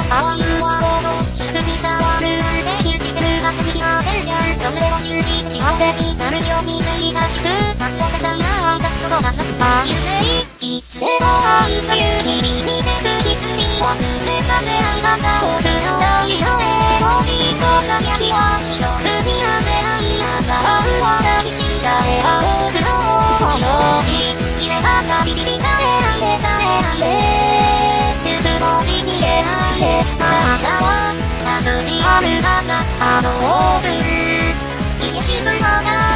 ああいうワード、祝日触るなんて気してるが敵が出るじゃん。それを信じ幸せになるように繰り返しく、マスオセさんが挨拶とかなくさ、夢いつでも愛という日々に手振りすり忘れた出会いが遠くの大の絵を見と輝きは主食に当て合いながら抱きしんじゃえ合うのように入れ歯がビビビされないでされないでぬくもり逃げないで朝は夏にあるならあのオーブン家主婦のが